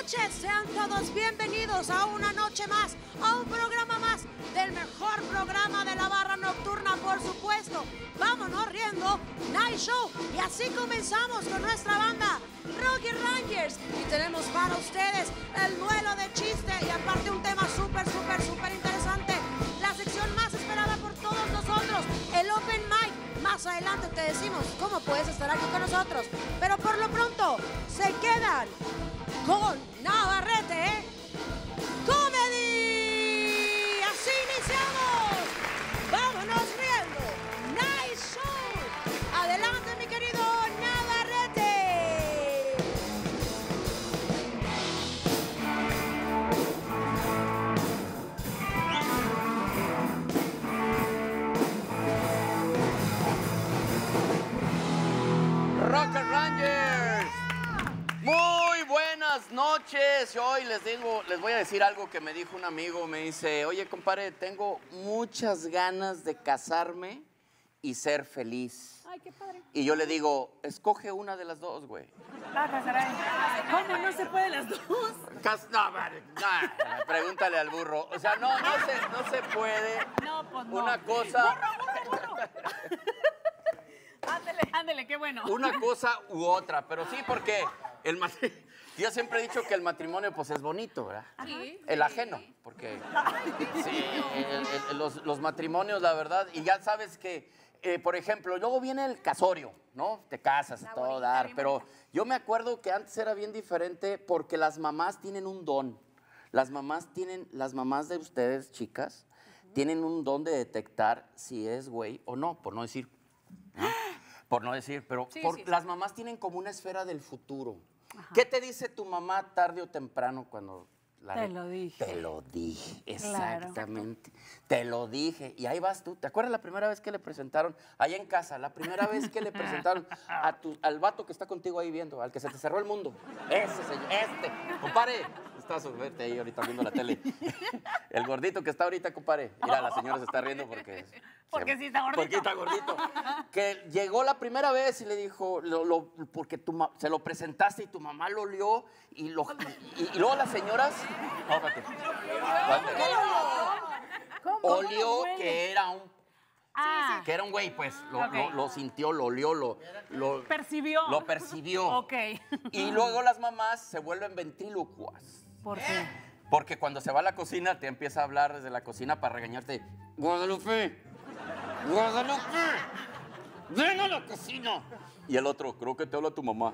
noches, sean todos bienvenidos a una noche más, a un programa más del mejor programa de la barra nocturna, por supuesto. Vámonos riendo, Night Show. Y así comenzamos con nuestra banda, Rocky Rangers. Y tenemos para ustedes el duelo de chiste y aparte un tema súper interesante. La sección más esperada por todos nosotros, el Open Mic. Más adelante te decimos cómo puedes estar aquí con nosotros. Pero por lo pronto, se quedan con Navarrete Comedy. Así iniciamos. Vámonos riendo. Nice show. Adelante, mi querido Navarrete. Rocky Rangers. Muy buenas noches. Hoy les voy a decir algo que me dijo un amigo. Me dice, oye, compadre, tengo muchas ganas de casarme y ser feliz. Ay, qué padre. Y yo le digo, escoge una de las dos, güey. Ah, casaray. ¿Cómo no se puede las dos? Pregúntale al burro. O sea, no se puede. No, pues no. Una cosa... Burro. Ándele, qué bueno. Una cosa u otra, pero sí, porque yo siempre he dicho que el matrimonio pues es bonito, ¿verdad? Sí. El ajeno, porque sí, los matrimonios, la verdad, y ya sabes que, por ejemplo, luego viene el casorio, ¿no? Te casas, a todo dar, pero yo me acuerdo que antes era bien diferente porque las mamás tienen un don. Las mamás de ustedes, chicas, tienen un don de detectar si es güey o no, por no decir, ¿no? Por no decir, pero Sí. las mamás tienen como una esfera del futuro. Ajá. ¿Qué te dice tu mamá tarde o temprano cuando Te lo dije. Te lo dije, Claro. exactamente. Te lo dije. Y ahí vas tú. ¿Te acuerdas la primera vez que le presentaron, allá en casa, la primera vez que le presentaron al vato que está contigo ahí viendo, al que se te cerró el mundo? Ese señor, compadre. Estás verte ahí ahorita viendo la tele. El gordito que está ahorita, compadre. Mira, la señora se está riendo porque... Sí está gordito. Porque está gordito. Que llegó la primera vez y le dijo, porque se lo presentaste y tu mamá lo olió y luego las señoras... No, espérate. ¿Cómo? Olió que era un... Ah, Que era un güey, pues. Ok. Lo sintió, lo olió, lo percibió. Lo percibió. Ok. Y luego las mamás se vuelven ventrílocuas. ¿Por qué? Porque cuando se va a la cocina, te empieza a hablar desde la cocina para regañarte. Guadalupe, ven a la cocina. Y el otro, creo que te habla tu mamá.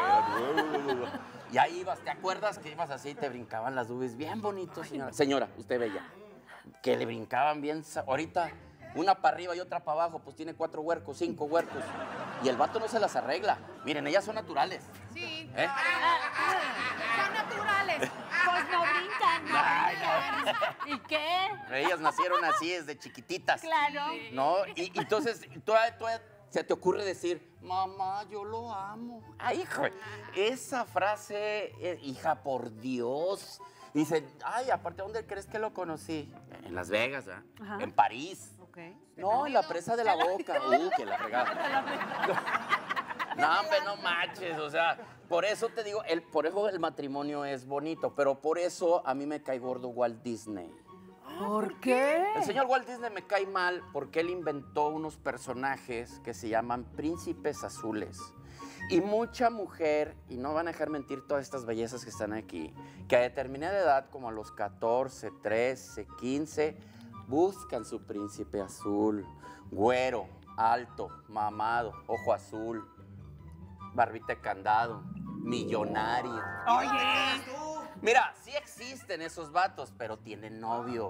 Y ahí ibas, ¿te acuerdas que ibas así y te brincaban las nubes bien bonitos, señora? Señora, usted bella. Que le brincaban bien. Ahorita, una para arriba y otra para abajo, pues tiene 4 huercos, 5 huercos. Y el vato no se las arregla. Miren, ellas son naturales. Sí. ¿Eh? Son naturales. Pues no brincan. Ay, no. ¿Y qué? Ellas nacieron así desde chiquititas. Claro. ¿No? Y entonces, todavía se te ocurre decir, mamá, yo lo amo. Ay, hijo, esa frase, hija, por Dios. Dice, ay, aparte, ¿dónde crees que lo conocí? En Las Vegas, ¿verdad? Ajá. En París. Ok. No, en la presa de la Boca. Que la fregada. No, hombre, no manches, o sea, por eso te digo, por eso el matrimonio es bonito, pero por eso a mí me cae gordo Walt Disney. ¿Por qué? El señor Walt Disney me cae mal porque él inventó unos personajes que se llaman príncipes azules. Y mucha mujer, y no van a dejar mentir todas estas bellezas que están aquí, que a determinada edad, como a los 14, 13, 15, buscan su príncipe azul, güero, alto, mamado, ojo azul, barbita de candado, millonario. Oye. Mira, sí existen esos vatos, pero tienen novio.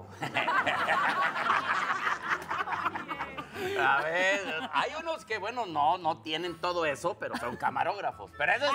A ver, hay unos que, bueno, no tienen todo eso, pero son camarógrafos. Pero eso es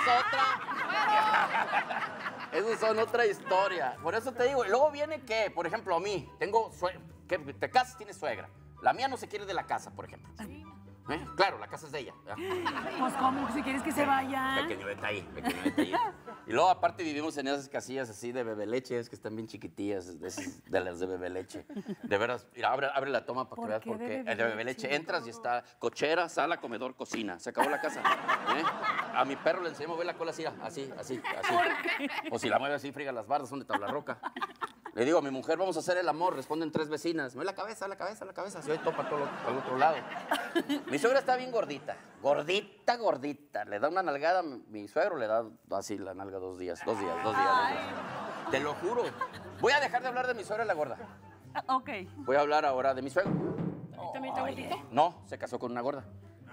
otra. Esos son otra historia. Por eso te digo, y luego viene que, por ejemplo, a mí, tengo suegra, que te casas, tienes suegra. La mía no se quiere de la casa, por ejemplo. Claro, la casa es de ella. Pues, ¿cómo? Si quieres que se vaya. Pequeño detalle. Y luego, aparte, vivimos en esas casillas así de bebeleches que están bien chiquitillas, de las de bebeleche. De veras, mira, abre la toma para que veas por qué. El de bebeleche, entras y está cochera, sala, comedor, cocina. Se acabó la casa. A mi perro le enseñé a mover la cola así. O si la mueve así, friga las bardas, son de tabla roca. Le digo a mi mujer, vamos a hacer el amor. Responden 3 vecinas. Mueve la cabeza. Se ve topa todo al otro lado. Mi suegra está bien gordita. Gordita. Le da una nalgada. Mi suegro le da así la nalga 2 días. 2 días. Te lo juro. Voy a dejar de hablar de mi suegra la gorda. Ok. Voy a hablar ahora de mi suegro. ¿También está gordito? No, se casó con una gorda.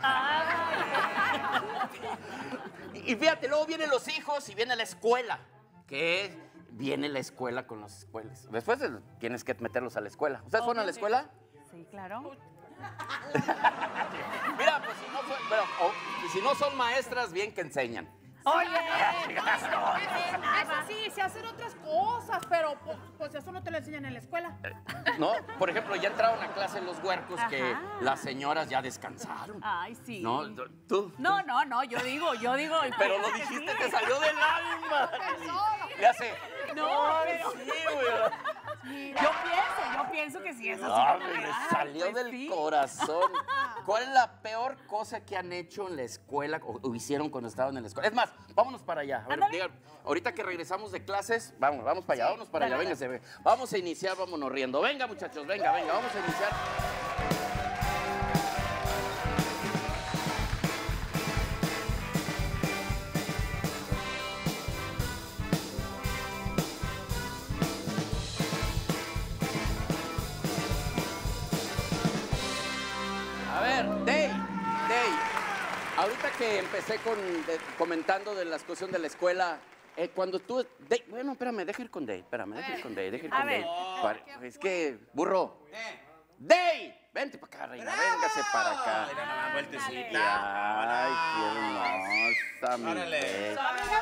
Y fíjate, luego vienen los hijos y viene la escuela. ¿Qué? Viene la escuela con las escuelas. Después tienes que meterlos a la escuela. ¿Ustedes fueron a la escuela? Sí, claro. Mira, pues si no son maestras, bien que enseñan. Oye, Eso sí, se hacen otras cosas, pero pues eso no te lo enseñan en la escuela. ¿No? Por ejemplo, ya entraron a clase los huercos que las señoras ya descansaron. ay, sí. ¿No? ¿Tú? No, yo digo. Pero lo dijiste, te salió del alma. Le hace... No, pero... Sí, güey. Yo pienso que sí es así. Ah, como me que, salió pues del sí. corazón. ¿Cuál es la peor cosa que han hecho en la escuela o hicieron cuando estaban en la escuela? Es más, vámonos para allá. A ver, Ándale. digan, ahorita que regresamos de clases, vamos para allá, vámonos para allá. dale. Véngase, vamos a iniciar, vámonos riendo. Venga, muchachos, venga, vamos a iniciar. A ver, Day. Ahorita que empecé comentando de la cuestión de la escuela, cuando tú... bueno, espérame, deja ir con Day, A ver. Es que, burro. Day, vente para acá, reina, véngase para acá. Mira, nomás vueltecita. Ay, qué hermosa, mi Órale. Day.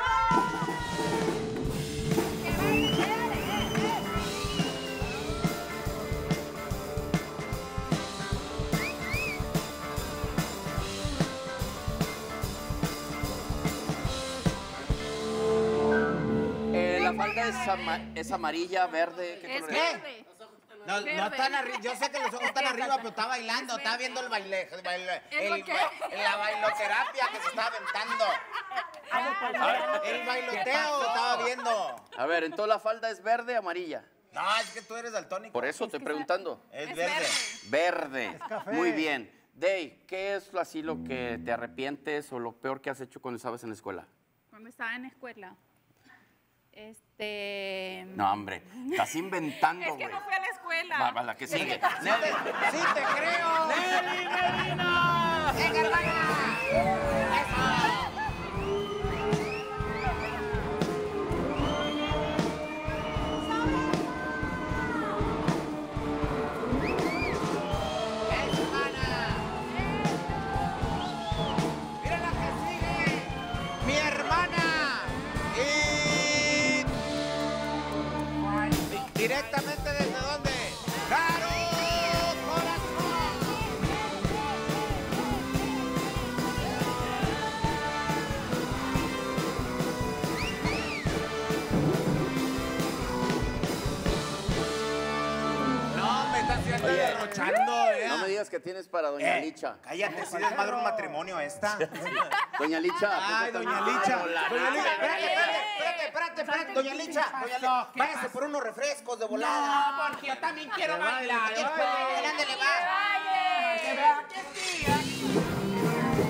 La falda es amarilla, verde. ¿Qué Es color es? verde. No están arriba, yo sé que los ojos están arriba, pero está bailando, está viendo el baile, la bailoterapia que se está aventando. El bailoteo estaba viendo. A ver, entonces la falda es verde, amarilla. No, es que tú eres daltónico. Por eso estoy preguntando. Es verde. Verde. Muy bien. Day, ¿qué es así lo que te arrepientes o lo peor que has hecho cuando estabas en la escuela? Cuando estaba en la escuela. No, hombre, estás inventando, Es güey. que no fui a la escuela. Va, la que sigue. ¡Sí te creo! ¡Nelly Medina! ¡Venga, hermana! ¡Eso, hermana! ¡Mira la que sigue! ¡Mi hermana! Y... ¿Directamente desde dónde? ¡Caro Corazón! No, me estás haciendo Oye, derrochando, No me digas que tienes para Doña Licha. Cállate, si desmadre un matrimonio esta. Doña Licha. Ay, apúntate doña un- Licha. Hola, Doña Licha, espérate. espérate, doña Licha. Váyase por unos refrescos de volada. No, porque yo también quiero bailar. Ándale, va. Que vea que sí.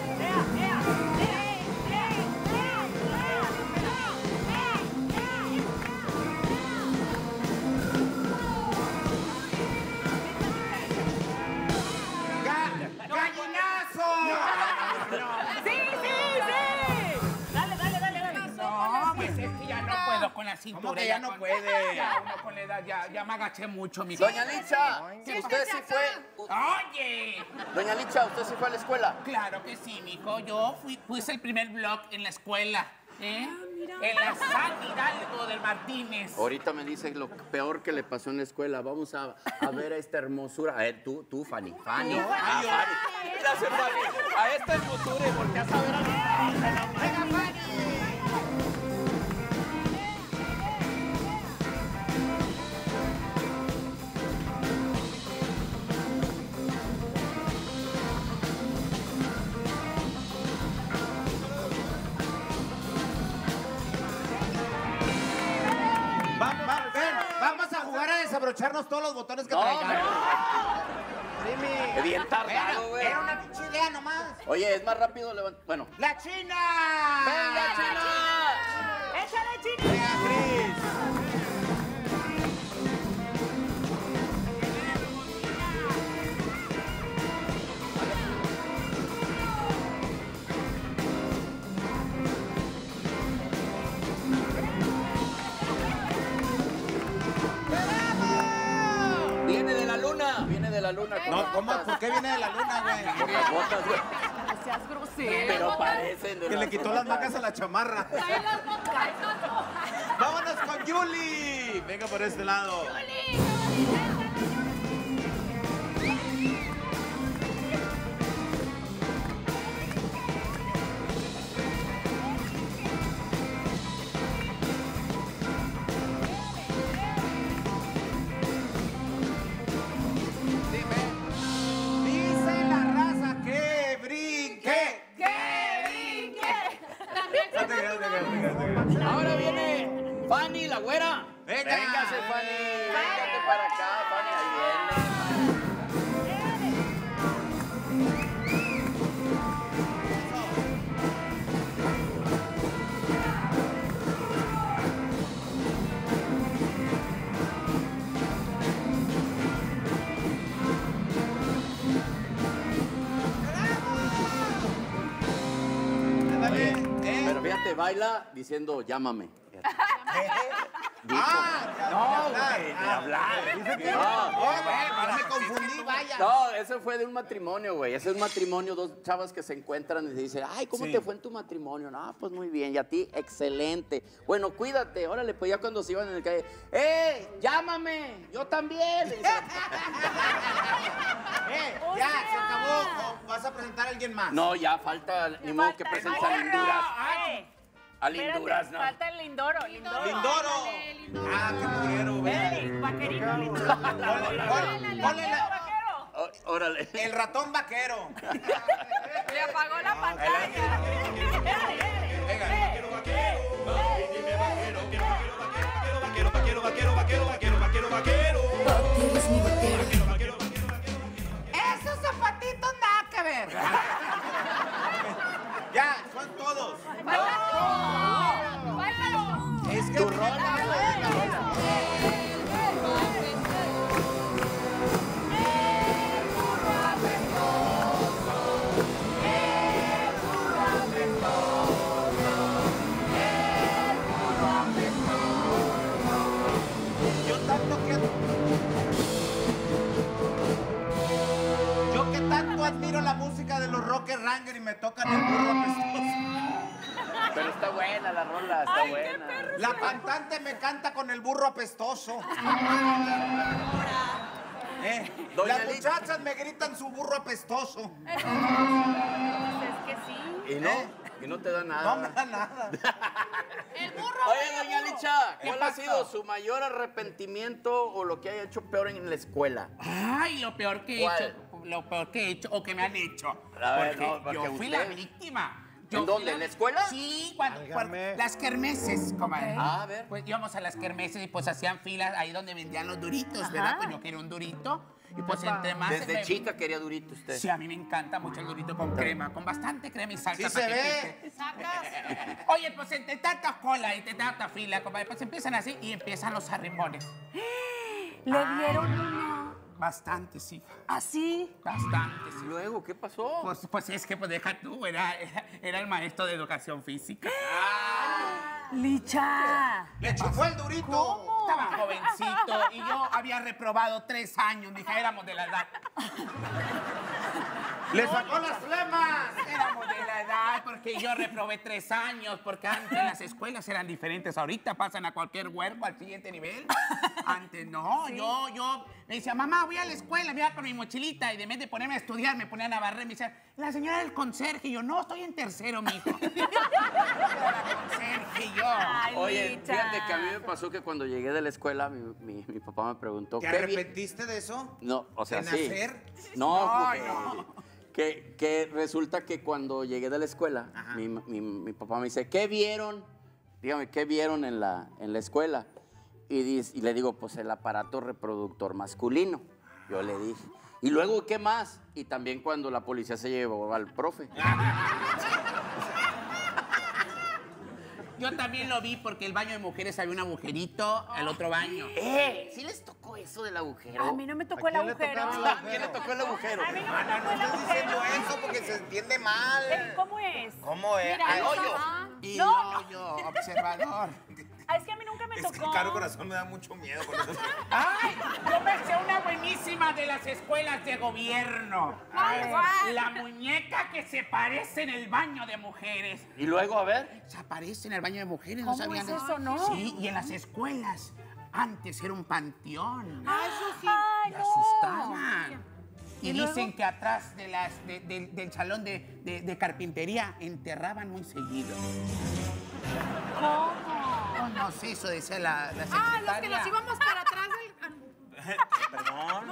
¡Gallinazo! Sí. Dale. No, pues es que ya no puedo con la cintura. ¿Cómo que ya no puede? Ya uno con la edad, ya me agaché mucho, mi Doña Licha, usted sí fue... Oye, Doña Licha, ¿usted sí fue a la escuela? claro que sí, mijo. Yo puse el primer blog en la escuela. ¿Eh? en la San Hidalgo del Martínez. Ahorita me dice lo peor que le pasó en la escuela. Vamos a ver a esta hermosura. A ver, tú, Fanny. Fanny. Fanny. Gracias, Fanny. A esta hermosura y volteas a ver a la... ¡Venga, Fanny! Vamos a jugar a desabrocharnos todos los botones que No, traigamos. Qué bien tardado, güey. Era una pinche idea nomás. Oye, es más rápido levantar. Bueno. ¡La China! ¡Venga, China! ¡Échale, China! ¡Venga, Cris! Viene de la luna. Viene de la luna. con No, las ¿cómo? botas. ¿Por qué viene de la luna, güey? Con las botas, güey. No seas grosero. Pero parecen de Que las le quitó botas. las mangas a la chamarra. ¡Vámonos con Yuli! Venga por este lado. Dice la raza que brinque. Ahora viene Fanny, la güera. Venga. Véngase, Fanny. Véngate para acá, Fanny. Ahí viene. Pero fíjate, baila diciendo llámame. Ahora me confundí, vaya. No, ese fue de un matrimonio, güey. Ese es un matrimonio, dos chavas que se encuentran y se dicen, ay, ¿cómo te fue en tu matrimonio? No, pues muy bien. Y a ti, excelente. Bueno, cuídate. Órale, pues ya cuando se iban en el calle, ¡llámame! ¡Yo también! Le dicen. Ya, se acabó. ¿O vas a presentar a alguien más? No, ya falta, ni modo que presentes a Linduras. A Linduras, no. Falta el Lindoro. Lindoro. ¡Lindoro! Ah, qué mugrero, güey. Vaquerito Lindoro. Ponle Órale. el ratón vaquero. Le apagó la pantalla. Esos zapatitos nada que ver. Ya, son todos. Es que Tu rola, güey, la rola. Yo que tanto admiro la música de los Rocker Ranger y me tocan el burro apestoso. Pero está buena la rola, está buena. La cantante me canta con el burro apestoso. Doña Las Licha. muchachas me gritan su burro apestoso. Es que sí. Y no te da nada. No me da nada. Oye, doña Licha, ¿cuál ha sido su mayor arrepentimiento o lo que haya hecho peor en la escuela? Ay, lo peor que he ¿Cuál? hecho, lo peor que he hecho o que me han hecho. A ver, Porque no, porque yo fui usted- la víctima. ¿En dónde? ¿En la escuela? Sí, cuando las kermeses, comadre. Ah, a ver. Pues íbamos a las kermeses y pues hacían filas ahí donde vendían los duritos, ¿verdad? Pues yo quería un durito y pues entre más... Desde chica quería durito usted. Sí, a mí me encanta mucho el durito con crema, con bastante crema y salsa. Sí se para que ve. pique. Oye, pues entre tanta cola y entre tanta fila, comadre, pues empiezan así y empiezan los arrimones. Le dieron una. Bastante, sí. ¿Así? Bastante, sí. Luego, ¿qué pasó? Pues es que, pues deja tú, era el maestro de educación física. Licha. Le chupó el durito. Estaba jovencito y yo había reprobado 3 años, mija, éramos de la edad. Le sacó las flemas. Éramos de la edad, porque yo reprobé 3 años, porque antes las escuelas eran diferentes. Ahorita pasan a cualquier huerco al siguiente nivel. Antes no, sí. yo me decía, mamá, voy a la escuela, mira con mi mochilita. Y de vez de ponerme a estudiar, me ponían a barrer. Me decían, la señora del conserje. Y yo, no, estoy en tercero, mijo. La conserje y yo. Ay, Oye, Licha. fíjate que a mí me pasó que cuando llegué de la escuela, mi papá me preguntó... ¿Te ¿qué arrepentiste de eso? No, o sea, ¿De sí. nacer? No, que resulta que cuando llegué de la escuela, mi papá me dice, ¿qué vieron? Dígame, ¿qué vieron en la escuela? Y le digo, pues el aparato reproductor masculino. Yo le dije. Y luego, ¿qué más? Y también cuando la policía se llevó al profe. Yo también lo vi porque el baño de mujeres había un agujerito al otro baño. ¿Sí les tocó eso del agujero? A mí no me tocó el agujero. ¿A quién le tocó el agujero? A mí no me Ana, tocó no el estés diciendo agujero. eso porque se entiende mal. ¿Cómo es? ¿Cómo es? Mira, Al hoyo. Y No. yo, observador. Ah, es que a mí nunca me Es tocó. que Caro Corazón me da mucho miedo con eso. ¡Ay! Yo me sé una buenísima de las escuelas de gobierno. La muñeca que se parece en el baño de mujeres. Y luego, a ver. Se aparece en el baño de mujeres, ¿Cómo ¿no sabían es eso, no? Sí, y en las escuelas. Antes era un panteón. Eso sí. Ay, Me no. asustaban. Y ¿Y dicen luego? que atrás del salón de carpintería enterraban muy seguido. ¿Cómo? Oh, no sé, eso decía la secretaria. Ah, los que nos íbamos para atrás del... Perdón.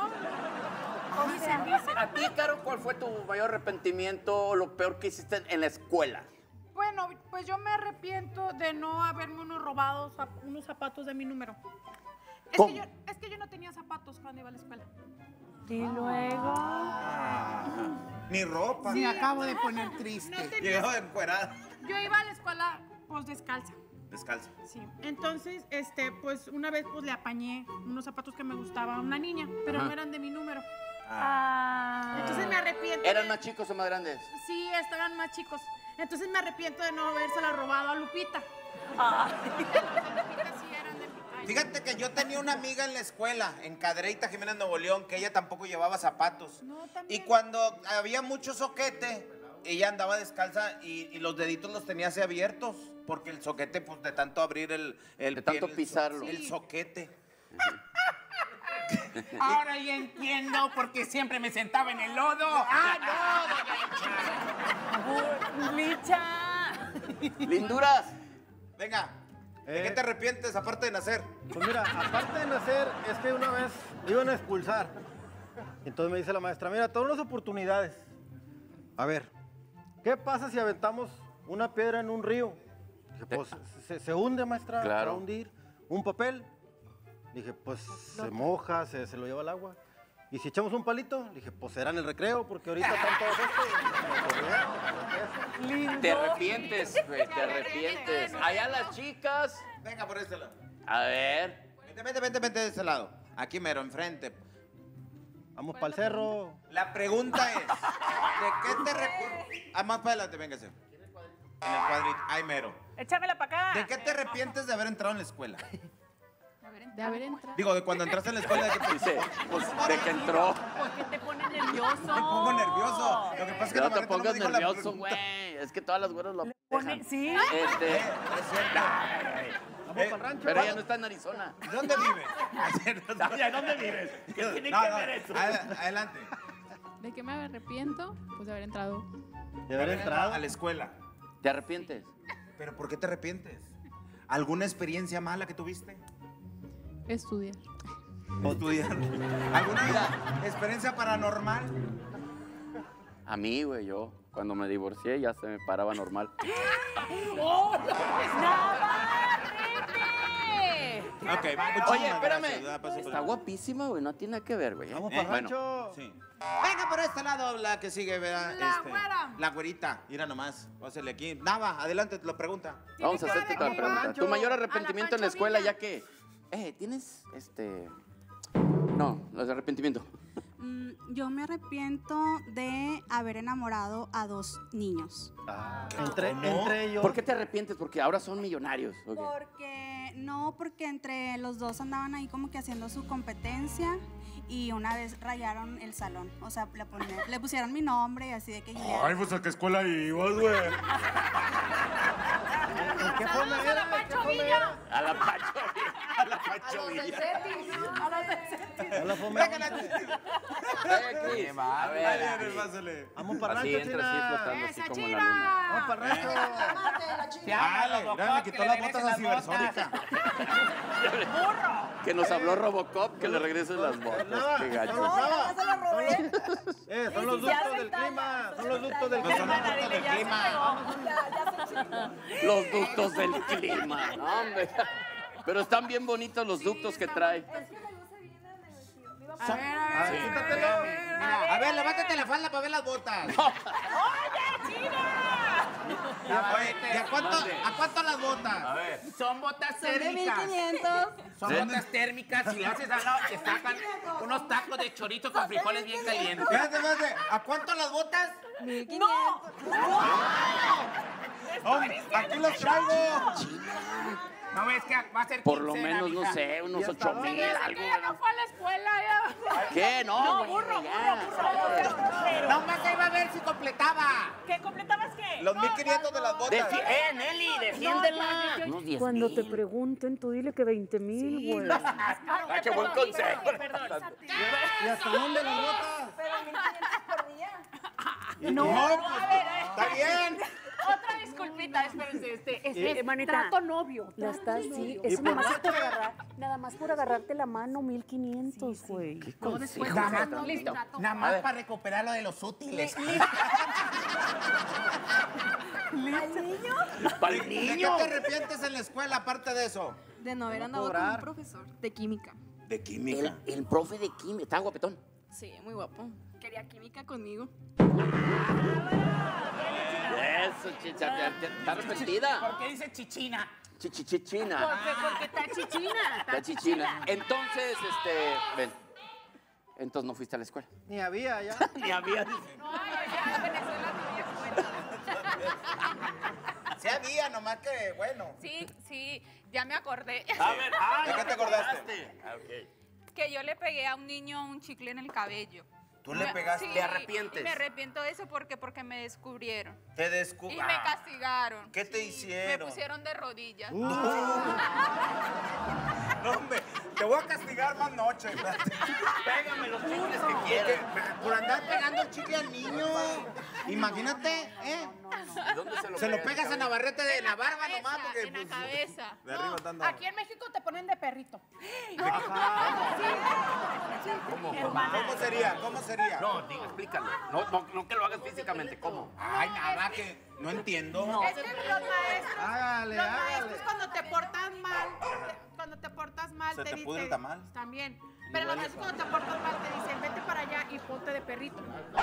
A ti, Caro, ¿cuál fue tu mayor arrepentimiento o lo peor que hiciste en la escuela? Bueno, pues yo me arrepiento de no haberme unos zapatos de mi número. ¿Cómo? Es que yo no tenía zapatos cuando iba a la escuela. Y luego. Ni ropa. Me acabo de poner No triste. tenía... Llegaba encuerada. Yo iba a la escuela pues descalza. Descalza. Sí. Entonces, pues una vez pues le apañé unos zapatos que me gustaban a una niña, pero no eran de mi número. Ah. Entonces me arrepiento. ¿Eran más chicos o más grandes? Sí, estaban más chicos. Entonces me arrepiento de no habérsela robado a Lupita. Ah. Lupita sí eran de mi... Ay, Fíjate que yo tenía una amiga en la escuela, en Cadereyta, Jiménez, Nuevo León, que ella tampoco llevaba zapatos. No, también. Y cuando había mucho soquete, ella andaba descalza y los deditos los tenía así abiertos, porque el soquete, pues de tanto abrir De tanto pisarlo. El soquete. Ahora ya entiendo por qué siempre me sentaba en el lodo. ¡Ah, no! Licha. ¡Linduras! Venga, ¿de qué te arrepientes aparte de nacer? Pues mira, aparte de nacer, es que una vez iban a expulsar. Entonces me dice la maestra, mira, todas las oportunidades. A ver, ¿qué pasa si aventamos una piedra en un río? Dije, pues se hunde, maestra, Claro. se va a hundir. Un papel. Dije, pues se moja, se lo lleva al agua. Y si echamos un palito, dije, pues será en el recreo, porque ahorita están todos estos. Lindo. Te arrepientes, güey, te arrepientes. Allá las chicas. Venga, por este lado. A ver. Vente de este lado. Aquí mero, enfrente. Vamos para el cerro. La pregunta es, ¿de qué te arrepientes? Ah, más para adelante, véngase. En el cuadrito. Ay, mero. Échamela para acá. ¿De qué te arrepientes de haber entrado en la escuela? De haber entrado. Digo, de cuando entraste en la escuela, ¿de qué te Dice, pues de que entró. ¿Por qué te pones nervioso? Me pongo nervioso. Lo que pasa es que No la te Mareta no pongas me dijo la nervioso, pregunta. güey. Es que todas las güeras lo dejan. ¿Sí? Vamos para el rancho. Pero ella no está en Arizona. ¿Dónde vives? Ay, ¿dónde vives? ¿Qué tiene No, que no, ver eso? adelante. ¿De qué me arrepiento? Pues de haber entrado. De haber entrado. A la escuela. ¿Te arrepientes? ¿Pero por qué te arrepientes? ¿Alguna experiencia mala que tuviste? Estudiar. Estudiar. ¿Alguna experiencia paranormal? A mí, güey, yo. Cuando me divorcié ya se me paraba normal. Ok, Oye, espérame. Está guapísima, güey. No tiene nada que ver, güey. Vamos para el Bueno, rancho. Sí. Venga por este lado, la que sigue, ¿verdad? La güera. La güerita. Mira nomás. Pásale aquí. Nava, adelante, te lo pregunta. vamos a hacerte otra pregunta. Pancho. Tu mayor arrepentimiento en la Pancho escuela, Villa. ya que... ¿Tienes, No, los arrepentimientos. Yo me arrepiento de haber enamorado a 2 niños. Entre ellos. ¿Por qué te arrepientes? Porque ahora son millonarios. ¿o qué? Porque No, porque entre los dos andaban ahí como que haciendo su competencia y una vez rayaron el salón. O sea, le pusieron mi nombre y así de que Juliana. Ay, pues ¿a qué escuela ibas, güey? ¿Qué forma era? ¿Qué forma era? A la Pacho Villa. A la Pacho Villa. A la forma. Aquí. A ver, Pásale. Vamos para así rancho, entra así China. flotando así ¡Esa como China! la luna. Vamos para rancho. Mira, me quitó las botas a Cibersónica. Que nos habló Robocop que le regresen las botas. Nada, Qué gacho. no, nada. Son los ductos del clima. Son los ductos del clima. Los ductos del clima. No, hombre. Pero están bien bonitos los ductos que trae. A ver, quítatelo. A ver, levántate la falda para ver las botas. Oye, ¿a cuánto las botas? A ver. Son botas térmicas. 1500. Son botas térmicas. Si le haces al lado, te sacan unos tacos de chorizo con frijoles bien calientes. Espérate. ¿A cuánto las botas? 1500. Aquí los traigo. ¿No ves que va a ser 15? Por lo menos, no sé, unos 8,000, algo. No fue a la escuela ya. ¿Qué? No, güey, burro. No más iba a ver si completaba. ¿Qué completabas qué? Los 1,500 de las botas. Nelly, defiéndela. Unos 10,000. Cuando te pregunten, tú dile que 20,000, güey. Ah, qué buen consejo. ¿Y hasta dónde las botas? No, a ver, Está bien. otra disculpita, espérense, es manita, trato novio. La estás, sí. ¿Y Es por nada más qué? por agarrar, nada más por agarrarte la mano, 1,500, güey. Qué consejo. Nada más, listo. Nada más para recuperar lo de los útiles. Para el ¿De qué niño. te arrepientes en la escuela aparte de eso? De no haber No andado con cobrar. un profesor de química. De química. El profe de química. Está guapetón. Sí, muy guapo. Quería química conmigo. Eso, chicha. ¿Está arrepentida? ¿Por qué dice chichina? Chichichina. Porque está chichina, Está chichina. Entonces, ven. Entonces no fuiste a la escuela. Ni había ya. Ni había. No, ya en Venezuela no había escuela. Sí había, nomás que, bueno. Sí, ya me acordé. A ver, ¿De qué te acordaste? Que yo le pegué a un niño un chicle en el cabello. ¿Tú le pegaste? Sí, ¿Te arrepientes? Me arrepiento de eso porque me descubrieron. Te Y descubrieron. me castigaron. ¿Qué te Me hicieron? pusieron de rodillas. No, hombre, te voy a castigar más noche. Pégame los chicles que quieras. Por andar pegando el chicle al niño. Imagínate, ¿eh? ¿Dónde Se lo pegas en Navarrete de la barba nomás porque. En la pues, cabeza. de arriba están Aquí en México te ponen de perrito. ¿Cómo sería? ¿Cómo sería? No, diga, explícalo. No que lo hagas físicamente. ¿Cómo? Ay, nada, que no entiendo. Es que Hágale, los hágale. maestros cuando te portas mal, ¿Se te te dicen. pudre el tamal? También. Pero los maestros cuando te portas mal te dicen, vete para allá y ponte de perrito.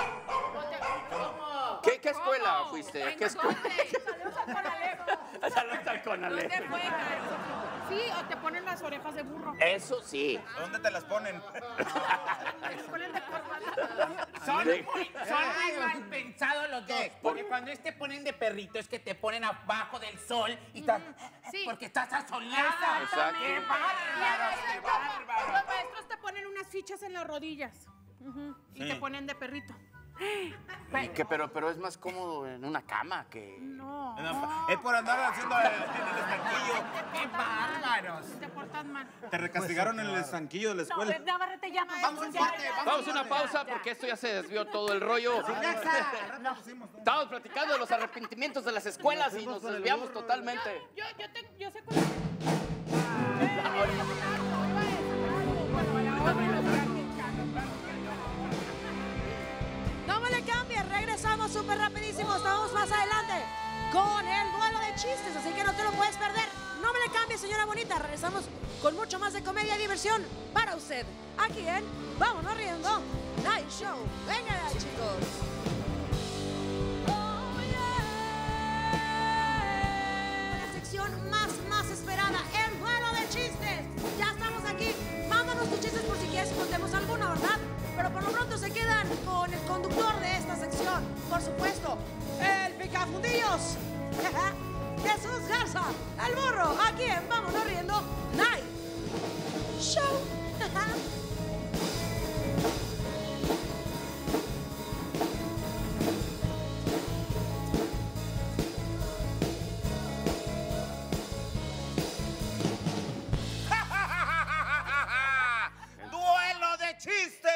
¿Qué escuela fuiste? ¿Qué escuela? Saludos al Conalep. Saludos al Conalep. Sí, o te ponen las orejas de burro. Eso sí. ¿Dónde te las ponen? Te ponen de corbata. Son muy mal pensados los dos. Porque cuando te ponen de perrito es que te ponen abajo del sol y Sí. porque estás asoleada. Exacto. ¡Qué bárbaro! ¡Qué bárbaro! Los maestros te ponen unas fichas en las rodillas. Y te ponen de perrito. Pero es más cómodo en una cama que... No. Es por andar haciendo el estanquillo. ¡Qué bárbaros! Te portas mal. Te recastigaron en el estanquillo de la escuela. Navarrete ya. Vamos a un corte, Vamos a una pausa porque esto ya se desvió todo el rollo. Estamos platicando de los arrepentimientos de las escuelas y nos desviamos totalmente. Yo sé cuál. No me le cambies, regresamos súper rapidísimo, estamos más adelante con el duelo de chistes, así que no te lo puedes perder. No me le cambies, señora bonita, regresamos con mucho más de comedia y diversión para usted. Aquí en Vámonos Riendo Night Show. Venga ya, chicos. Oh, yeah. La sección más esperada, el duelo de chistes. Ya estamos aquí. Mándanos tus chistes por si quieres que contemos alguno, ¿verdad? Pero por lo pronto se quedan con el conductor de esta sección, por supuesto, el Picafundillos, Jesús Garza, el burro, aquí en Vámonos Riendo llamado Night Show. ¡Duelo de chistes!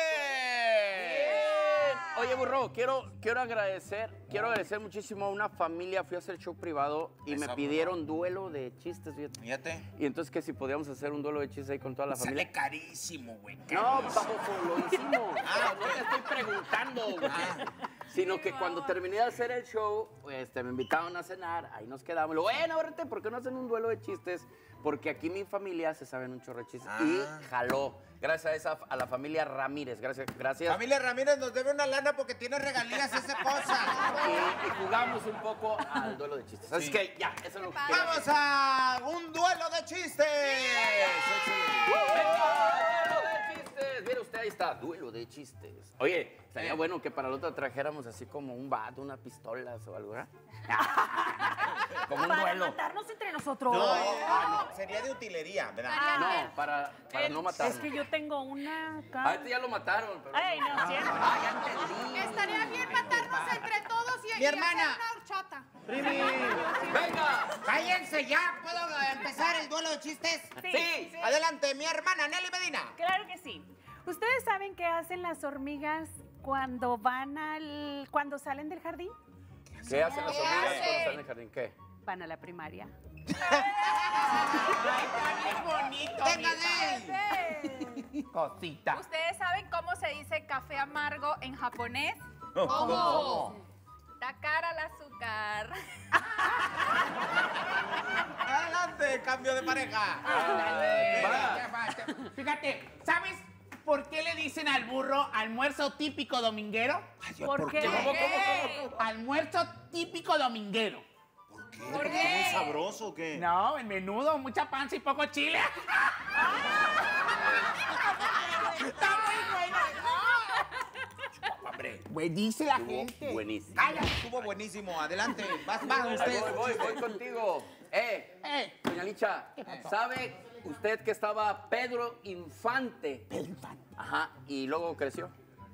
Oye, burro, quiero agradecer muchísimo a una familia. Fui a hacer show privado y me pidieron duelo de chistes, fíjate. Y entonces que si podíamos hacer un duelo de chistes ahí con toda la familia. Sale carísimo, güey. No, baboso, lo hicimos. No te estoy preguntando, güey. Sino que cuando terminé de hacer el show, me invitaron a cenar, ahí nos quedamos. Luego, bueno, ahorita, ¿por qué no hacen un duelo de chistes? Porque aquí mi familia se saben un chorro de chistes. Y jaló. Gracias a la familia Ramírez. Gracias. Familia Ramírez nos debe una lana porque tiene regalías esa cosa. Y jugamos un poco al duelo de chistes. Así que ya, eso es lo que quiero ¡Vamos hacer. a un duelo de chistes! ¡Venga, duelo de chistes! Mira usted, ahí está, duelo de chistes. Oye, estaría bueno que para la otra trajéramos así como un bat, una pistola o algo, ¿verdad? Como un Para duelo. matarnos entre nosotros. No, sería de utilería, ¿verdad? No, para no matarnos. Es que yo tengo una acá. A este ya lo mataron. Pero Ay, no, cierto. ya entendí. Estaría bien matarnos entre todos y Mi hermana. hacer una horchata. ¡Venga! ¡Cállense ya! ¿Puedo empezar el duelo de chistes? Sí. Adelante, mi hermana Nelly Medina. Claro que sí. ¿Ustedes saben qué hacen las hormigas cuando cuando salen del jardín? ¿Qué hacen las hormigas cuando están en el jardín? ¿Qué? Van a la primaria. ¡Qué bonito! ¡Venga, Ney! Cosita. ¿Ustedes saben cómo se dice café amargo en japonés? ¿Cómo? Takara al azúcar. Adelante, cambio de pareja. Fíjate, ¿sabes por qué le dicen al burro almuerzo típico dominguero? ¿Por qué? ¿Cómo? Almuerzo típico dominguero. ¿Por qué? ¿Muy sabroso o qué? No, el menudo, mucha panza y poco chile. Está muy bueno. Hombre, Güey, dice la gente. Buenísimo. cállate, estuvo buenísimo. Adelante, vas usted. Voy contigo. Doña Licha, ¿sabe usted que estaba Pedro Infante? Pedro Infante. Ajá, y luego creció.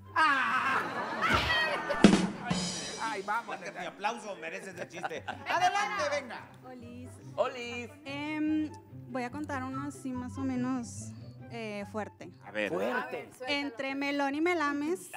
Ay, vamos. Mi aplauso merece ese chiste. Adelante, venga. Olis. Olis. Voy a contar uno así más o menos fuerte. A ver. Fuerte. Entre Melón y Melames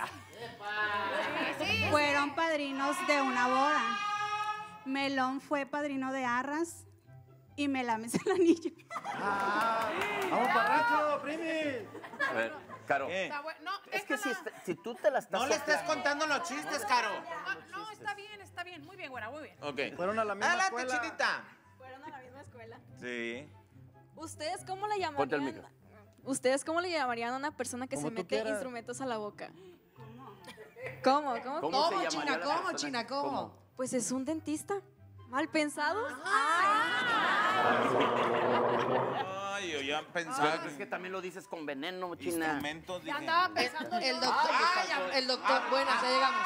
fueron padrinos de una boda. Melón fue padrino de arras y Melames el anillo. ¡Vamos para rancho, primi! A ver, Caro. Está bueno. No, Es que déjala. si tú te la estás... No le estés contando los chistes, Caro. No, está bien, está bien. Muy bien, güera, muy bien. Ok. Fueron a la misma Adelante, escuela. chinita. Fueron a la misma escuela. Sí. ¿Ustedes cómo le Ponte el llamarían? micro. ¿Ustedes cómo le llamarían a una persona que Como se tú mete quieras. instrumentos a la boca? ¿Cómo? se llamaría la persona? ¿Cómo? Pues es un dentista. ¿Mal pensados? Ay, yo ya Ah, pensaba es que también lo dices con veneno, China. instrumentos. Ya Dije. andaba pensando. El doctor, bueno, ya llegamos.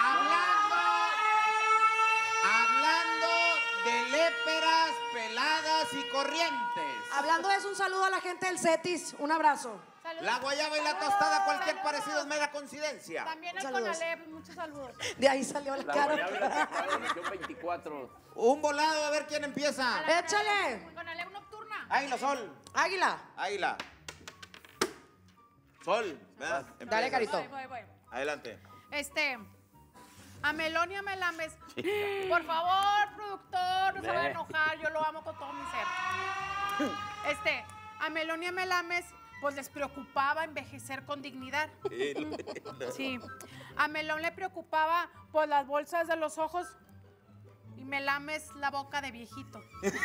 Hablando de léperas, peladas y corrientes. Hablando de eso, un saludo a la gente del CETIS. Un abrazo. La guayaba y la tostada, cualquier parecido es mera coincidencia. También el Saludos. Conalep, muchos saludos. De ahí salió la La cara. guayaba y la tostada, edición 24. Un volado, a ver quién empieza. Échale. Conalep nocturna. Águila, sol. Águila. Águila. Sol. ¿verdad? Dale, Empiezas. Carito. Voy. Adelante. A Melón y a Melames. Por favor, productor, no se vaya a enojar. Yo lo amo con todo mi ser. A Melón y a Melames, pues les preocupaba envejecer con dignidad. Sí. A Melón le preocupaba, pues, las bolsas de los ojos y Melames la boca de viejito.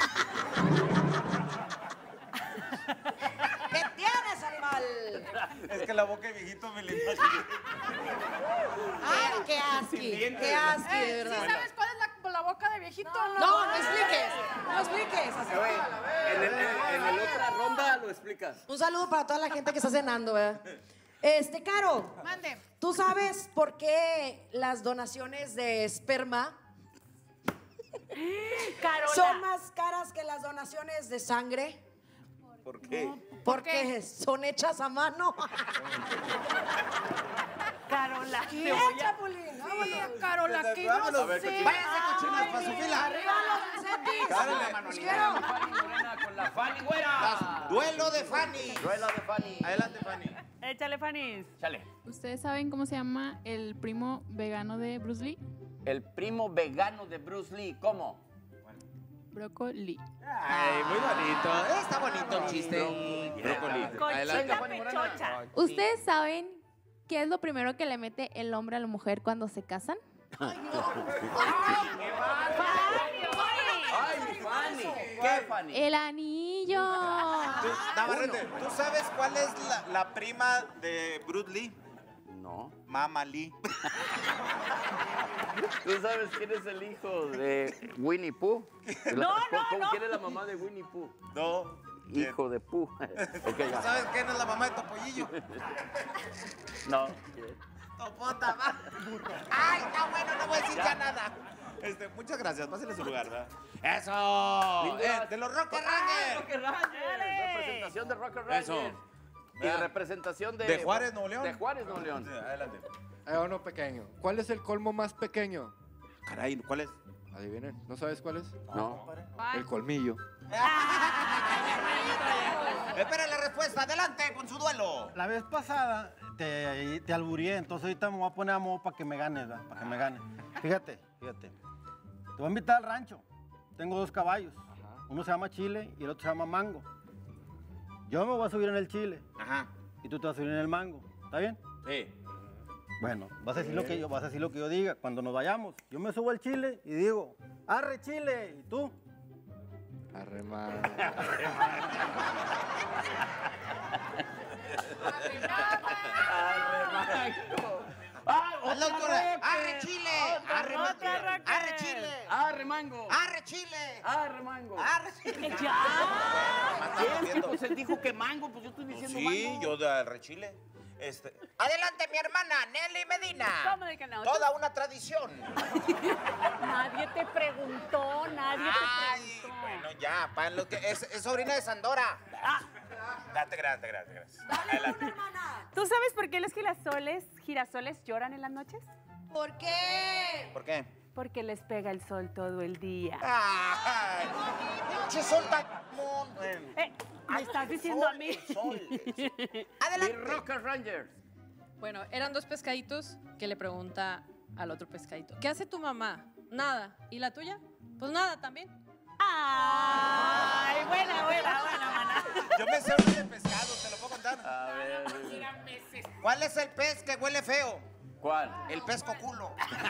¿Qué tienes, animal? Es que la boca de viejito me le Ay, qué asqui. Qué asqui, de ¿Sí verdad. sabes cuál es la boca de viejito? No, no expliques. No expliques. Así. En la otra ronda lo explicas. Un saludo para toda la gente que está cenando, ¿verdad? Caro, Mande. ¿tú sabes por qué las donaciones de esperma Carola. son más caras que las donaciones de sangre? ¿Por qué? Porque son hechas a mano. Carola, ¿Qué, te voy a... Chapulín? Vámonos. Carola, qué Vámonos. grosera. Váyanse, cochinas, para su fila. ¡Arriba los Vincentis! Cárale. ¡Los quiero! Fanny Morena con la Fanny güera. Duelo de Fanny. Duelo de Fanny. Adelante, Fanny. Échale, Fanis. Chale. ¿Ustedes saben cómo se llama el primo vegano de Bruce Lee? El primo vegano de Bruce Lee, ¿cómo? Brócoli. Ay, muy bonito. Está bonito el chiste. Brócoli. Adelante, Conchita Fanny Morena. pechocha. ¿Ustedes saben qué es lo primero que le mete el hombre a la mujer cuando se casan? Ay, Fanny. ¿Qué, Fanny? El anillo. Navarrete, ¿tú sabes cuál es la prima de Bruce Lee? No. Mama Lee. ¿Tú sabes quién es el hijo de Winnie Pooh? No. ¿Quién es la mamá de Winnie Pooh? No. Hijo de Pooh. Okay, ¿Tú sabes quién es la mamá de Topollillo? No. Topota, va. Ay, está bueno, no voy a decir ya nada. Muchas gracias, pásale su lugar, ¿verdad? ¡Eso! De los Rocket Rangers. Rocket Rangers. Representación de Rocket Rangers. Eso. Y representación de... ¿De Juárez, Nuevo León? De Juárez, Nuevo León. Sí, adelante. Uno pequeño. ¿Cuál es el colmo más pequeño? Caray, ¿cuál es? Adivinen, ¿no sabes cuál es? No. El colmillo. Espera la respuesta, adelante con su duelo. La vez pasada te alburié, entonces ahorita me voy a poner a modo para que me ganes, ¿verdad? Para que me ganes. Fíjate. Te voy a invitar al rancho. Tengo 2 caballos. Uno se llama Chile y el otro se llama Mango. Yo me voy a subir en el Chile. Ajá. Y tú te vas a subir en el Mango. ¿Está bien? Sí. Bueno, vas a decir lo que yo diga cuando nos vayamos. Yo me subo al Chile y digo, ¡arre Chile! ¿Y tú? Arre Mango. ¡Arre Chile! ¡Arre Mango! ¡Arre Chile! ¡Arre Mango! ¡Arre Chile! ¡Arre Mango! ¡Arre Chile! ¿Qué? Pues él dijo que Mango, pues yo estoy diciendo Mango. Sí, yo de Arre Chile. Adelante, mi hermana Nelly Medina. ¿Cómo de que no? Toda una tradición. Nadie te preguntó, Ay, bueno, ya, para lo que es sobrina de Sandora. Date, gracias. Adelante. ¿Tú sabes por qué los girasoles lloran en las noches? ¿Por qué? ¿Por qué? Porque les pega el sol todo el día. ¡Ay! ¡Pinche sol tan... ¿Me estás diciendo a mí? Adelante. Y Rocket Rangers. Bueno, eran 2 pescaditos que le pregunta al otro pescadito, ¿qué hace tu mamá? Nada. ¿Y la tuya? Pues nada también. ¡Ay, buena, mana! Yo me sé uno de pescado, ¿te lo puedo contar? A ver. ¿Cuál es el pez que huele feo? ¿Cuál? El pez coculo.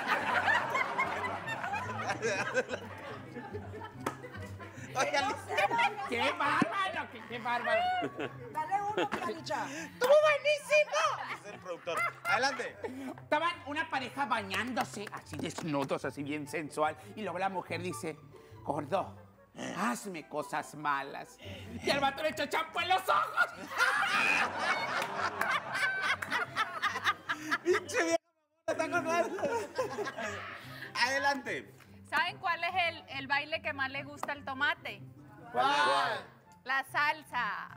Oigan, ¡Qué bárbaro! ¡Qué bárbaro! Dale uno, Planicha. ¡estuvo buenísimo! Dice el productor. Adelante. Estaban una pareja bañándose, así desnudos, así bien sensual. Y luego la mujer dice, gordo, hazme cosas malas. Y al vato le echó champú en los ojos. ¡Pinche vieja mamona, está con mal! Adelante. ¿Saben cuál es el baile que más le gusta al tomate? ¿Cuál? La salsa.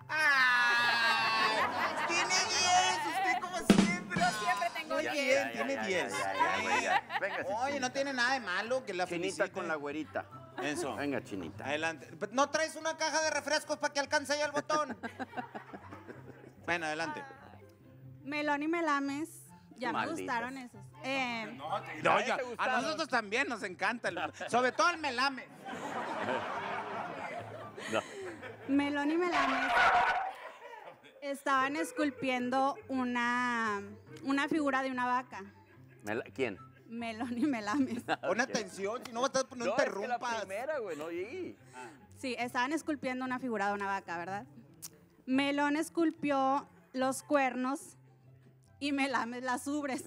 ¡Tiene 10! Usted como siempre. Yo siempre tengo 10. Tiene 10. Venga, Oye, no tiene nada de malo que la Chinita felicite. con la güerita. Eso. Venga, Chinita. Adelante. ¿No traes una caja de refrescos para que alcance ya el botón? Bueno, adelante. Melón y Melames. Ya me Malditas. gustaron esos. No, ya, a nosotros también nos encanta, sobre todo el melame. No. Melón y Melames estaban esculpiendo una figura de una vaca. ¿Quién? Melón y Melames. Pon atención, si no vas a no No, es que interrumpas. la primera, güey, no oí. Sí, estaban esculpiendo una figura de una vaca, ¿verdad? Melón esculpió los cuernos y Melames las ubres.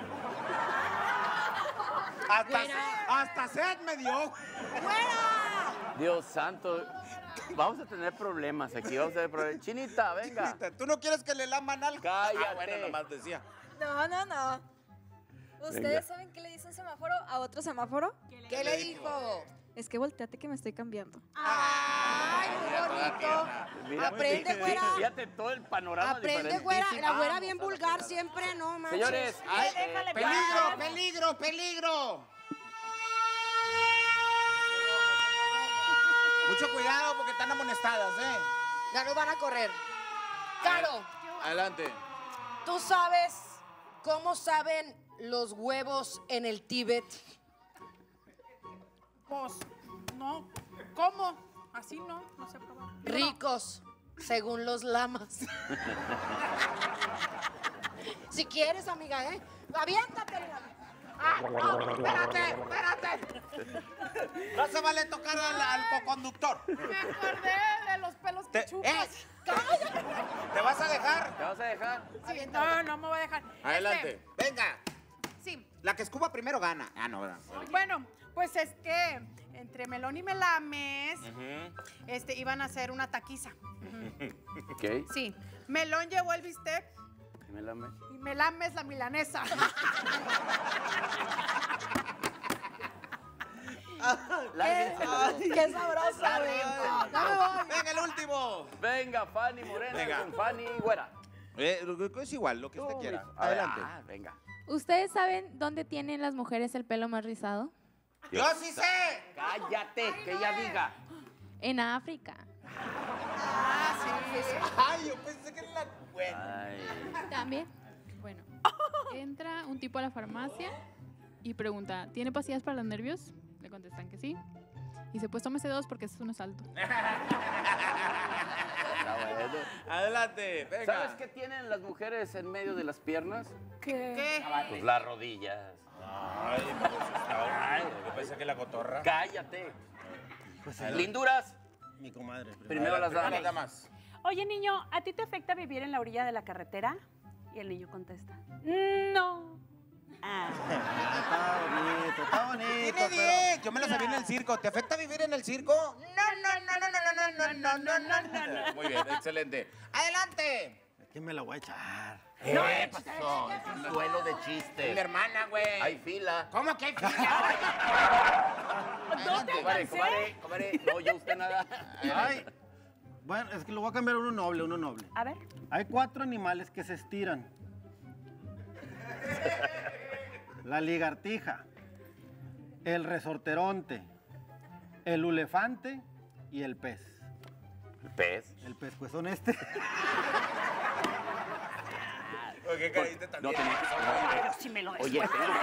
Hasta sed me dio. ¡Fuera! Dios santo. Vamos a tener problemas aquí, vamos a tener problemas. Chinita, venga. Chinita, ¿tú no quieres que le laman algo? Cállate. Ah, bueno, nomás decía. No. ¿Ustedes Venga. saben qué le dice un semáforo a otro semáforo? ¿Qué le dijo? Es que volteate que me estoy cambiando. ¡Ay, muy bonito! Aprende, güera. Fíjate todo el panorama. Aprende, güera. La güera bien Vamos a vulgar la siempre, no manches. Señores, ¡Peligro, peligro, peligro! Mucho cuidado porque están amonestadas, ¿eh? Ya nos van a correr. Caro, Adelante. ¿tú sabes cómo saben los huevos en el Tíbet? Pues, no. ¿Cómo? Así no sé probar. Ricos, según los lamas. Si quieres, amiga, ¿eh? Aviéntate. Espérate. No se vale tocar al coconductor. Me acordé de los pelos que chupas. ¿Te vas a dejar? ¿Te vas a dejar? Sí, no me voy a dejar. Adelante. Venga. Sí. La que escuba primero gana. Ah, no, ¿verdad? Bueno, pues es que entre Melón y Melames iban a hacer una taquiza. Ok. Sí. Melón llevó el bistec ¿Y Melames? y Melames la milanesa. Lárguense los dos. ¡Qué sabrosa, güey! Ya me voy. Venga, el último. Venga, Fanny Morena Venga. con Fanny Güera. Es igual, lo que usted quiera. A ver, Adelante. venga. ¿Ustedes saben dónde tienen las mujeres el pelo más rizado? ¡Yo sí sé! Cállate, que ella diga. En África. Ah, sí. Ay, yo pensé que era la... Bueno. Ay. También. Bueno, entra un tipo a la farmacia y pregunta, ¿tiene pastillas para los nervios? Le contestan que sí. Y dice, pues tómese 2 porque ese es uno alto. Está bueno. Adelante, venga. ¿Sabes qué tienen las mujeres en medio de las piernas? ¿Qué? Pues las rodillas. Ay, yo pensé que la cotorra. Cállate. Pues Linduras. Mi comadre. Primero las damas. damas. Oye, niño, ¿a ti te afecta vivir en la orilla de la carretera? Y el niño contesta, no. Está bonito. Tiene 10. Yo me lo sabía en el circo. ¿Te afecta vivir en el circo? No. Muy bien, excelente. Adelante. ¿Qué me la voy a echar? ¿Qué pasó? Es un duelo de chistes. Mi hermana, güey. Hay fila. ¿Cómo que hay fila? Adelante, comadre. No, yo usted nada. Ay. Bueno, es que lo voy a cambiar a uno noble. A ver. Hay 4 animales que se estiran. La ligartija, el resorteronte, el elefante y el pez. ¿El pez? El pescuezón este. ¿Qué caíste también? No tenía que... Pero si me lo Oye,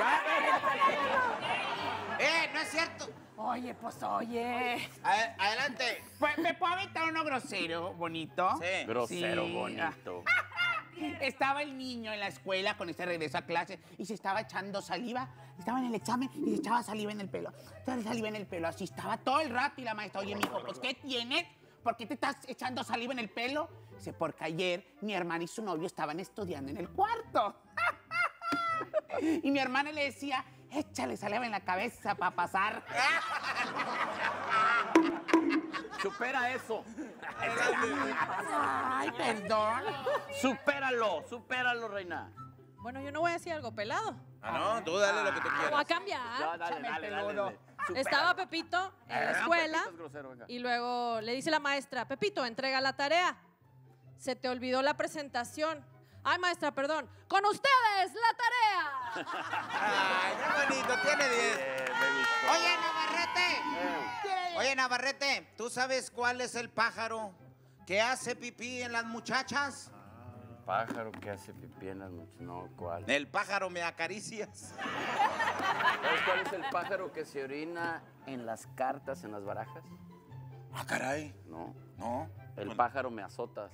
no es cierto. Oye, pues oye. Adelante. Pues, ¿me puedo aventar uno grosero, bonito? Sí. grosero, Sí. bonito. Estaba el niño en la escuela con este regreso a clase y se estaba echando saliva. Estaba en el examen y se echaba saliva en el pelo. Así estaba todo el rato y la maestra, oye, mijo, pues, ¿qué tienes? ¿Por qué te estás echando saliva en el pelo? Dice, porque ayer mi hermana y su novio estaban estudiando en el cuarto. Y mi hermana le decía, échale saliva en la cabeza para pasar. Supera eso. Ay, perdón. Supéralo, reina. Bueno, yo no voy a decir algo pelado. No, tú dale lo que te Voy quieras. a cambiar. Ya, dale. Estaba Pepito en la escuela Pepito es grosero, venga. y luego le dice la maestra, Pepito, entrega la tarea. Se te olvidó la presentación. Ay, maestra, perdón. Con ustedes, la tarea. Ay, qué bonito, tiene 10. Me gustó. Oye, Navarrete, ¿tú sabes cuál es el pájaro que hace pipí en las muchachas? Pájaro que hace pipí en las noches. No, ¿cuál? El pájaro me acaricias. ¿Sabes cuál es el pájaro que se orina en las cartas, en las barajas? Ah, caray. No. El pájaro me azotas.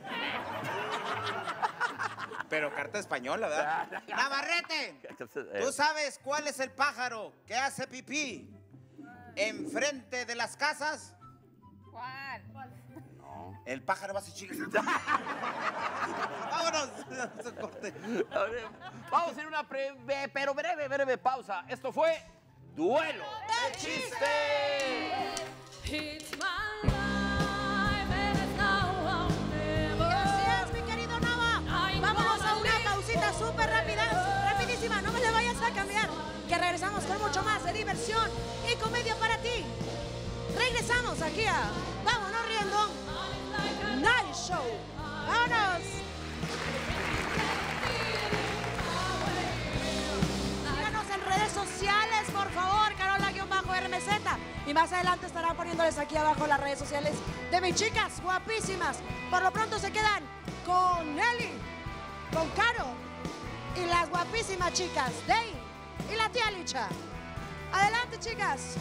Pero carta española, ¿verdad? Navarrete, ¿tú sabes cuál es el pájaro que hace pipí enfrente de las casas? ¿Cuál? No. El pájaro va a ser chico. Vámonos. Se corte. Vamos a hacer una breve pausa. Esto fue Duelo de Chistes. It's my life and it's now or never. Y así es, mi querido Nava. Vámonos a una pausita súper rapidísima. No me le vayas a cambiar. Que regresamos con mucho más de diversión y comedia para ti. Regresamos aquí a Vámonos Riendo. más adelante estarán poniéndoles aquí abajo las redes sociales de mis chicas guapísimas. Por lo pronto se quedan con Nelly, con Caro y las guapísimas chicas Dey y la tía Licha. Adelante, chicas.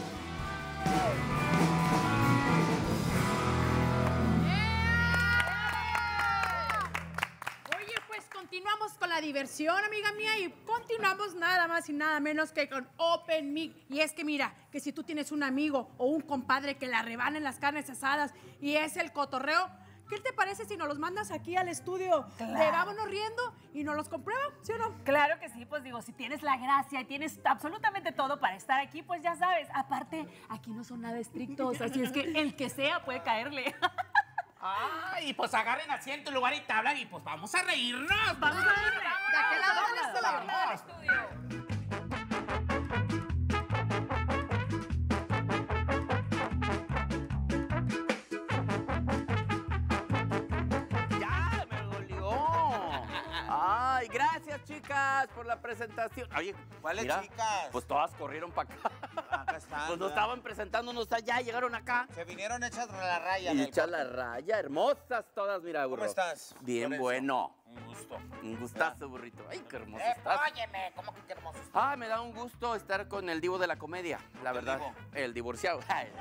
Oye, pues continuamos con la diversión, amiga mía, y continuamos nada más y nada menos que con Open Mic. Y es que mira, que si tú tienes un amigo o un compadre que la rebana en las carnes asadas y es el cotorreo, ¿qué te parece si nos los mandas aquí al estudio? Claro. De Vámonos Riendo y nos los comprueban, ¿sí o no? Claro que sí, pues digo, si tienes la gracia y tienes absolutamente todo para estar aquí, pues ya sabes. Aparte, aquí no son nada estrictos, así es que el que sea puede caerle. Ay, pues agarren asiento en lugar y tabla y pues vamos a reírnos. Vamos a reírnos. ¿De aquel lado de la puerta del estudio? ¡Ya! ¡Me dolió! ¡Ay, gracias, chicas, por la presentación! Oye, ¿cuáles mira, chicas? Pues todas corrieron para acá. Acá están. Pues no estaban presentándonos allá, llegaron acá. Se vinieron hechas la raya. Y del echas la raya, hermosas todas, mira, burro. ¿Cómo estás? Bien, Lorenzo? bueno. Un gusto. Un gustazo, burrito. Ay, qué hermoso estás. Óyeme, ¿cómo que qué hermoso estás? Ah, me da un gusto estar con el divo de la comedia, la verdad. divo? El divorciado.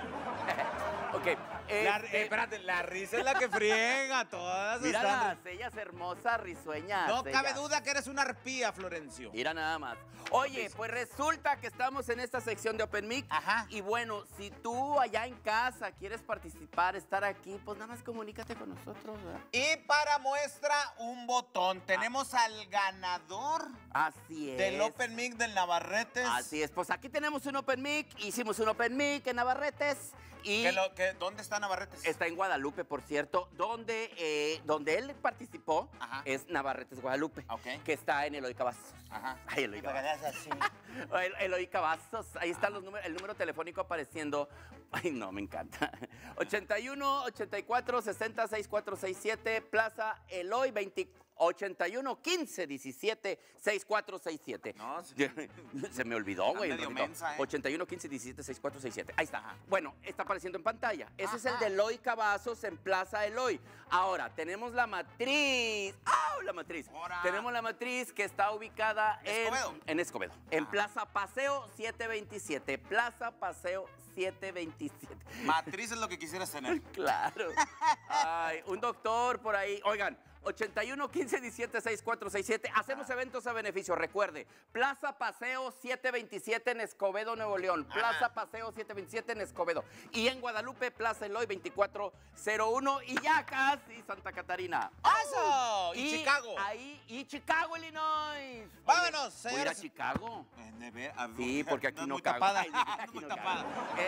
Ok. Espérate, la risa es la que friega, todas Míralas, están... ellas hermosas, risueñas. No cabe ellas. duda que eres una arpía, Florencio. Mira nada más. Oye, pues resulta que estamos en esta sección de Open Mic. Ajá. Y bueno, si tú allá en casa quieres participar, estar aquí, pues nada más comunícate con nosotros, ¿verdad? Y para muestra, un botón. Tenemos al ganador Así es. del Open Mic del Navarretes. Así es, pues aquí tenemos un Open Mic, hicimos un Open Mic en Navarretes y ¿Dónde está Navarretes? está en Guadalupe, por cierto, donde él participó. Ajá. Es Navarretes Guadalupe, Ok. que está en Eloy Cavazos. Ajá. Ay, Eloy Cavazos. Así. Eloy Cavazos, ahí está el número telefónico apareciendo. Ay, no, me encanta. 81 84 60 6467, Plaza Eloy 81 15 17 6467. No, se me olvidó, güey. medio un ratito. mensa, ¿eh? 81 15 17 6467. Ahí está. Ajá. Bueno, está apareciendo en pantalla. Ese es el de Eloy Cavazos en Plaza Eloy. Ahora, tenemos la matriz. ¡Ah! La matriz. Ahora. Tenemos la matriz que está ubicada Escobedo. en Escobedo. En Plaza Paseo 727. Plaza Paseo 727. Matriz es lo que quisieras tener. Claro. Ay, un doctor por ahí. Oigan, 81 15 17 6467. Hacemos eventos a beneficio. Recuerde, Plaza Paseo 727 en Escobedo, Nuevo León. Plaza Paseo 727 en Escobedo. Y en Guadalupe, Plaza Eloy 2401. Y ya casi Santa Catarina. ¡Eso! Y Chicago. Ahí, y Chicago, Illinois. Vámonos, ¿Voy a ir a señores. Chicago? Sí, Sí, porque aquí no muy cago. tapada. Ay, aquí no cago.